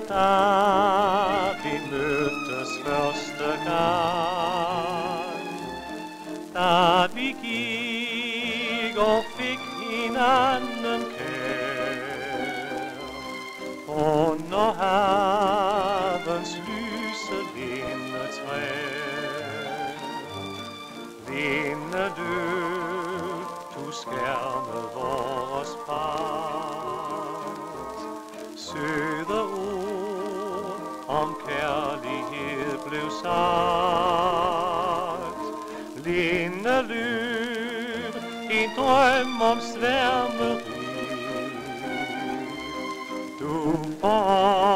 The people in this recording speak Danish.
da vi mødtes første gang, da vi gik og fik hinanden kær, under havens lyse lindetræer. Lindeløv, du skærme vores part, søde ord om kærlighed blev sagt. Lindeløv, en drøm om sværmeri, du for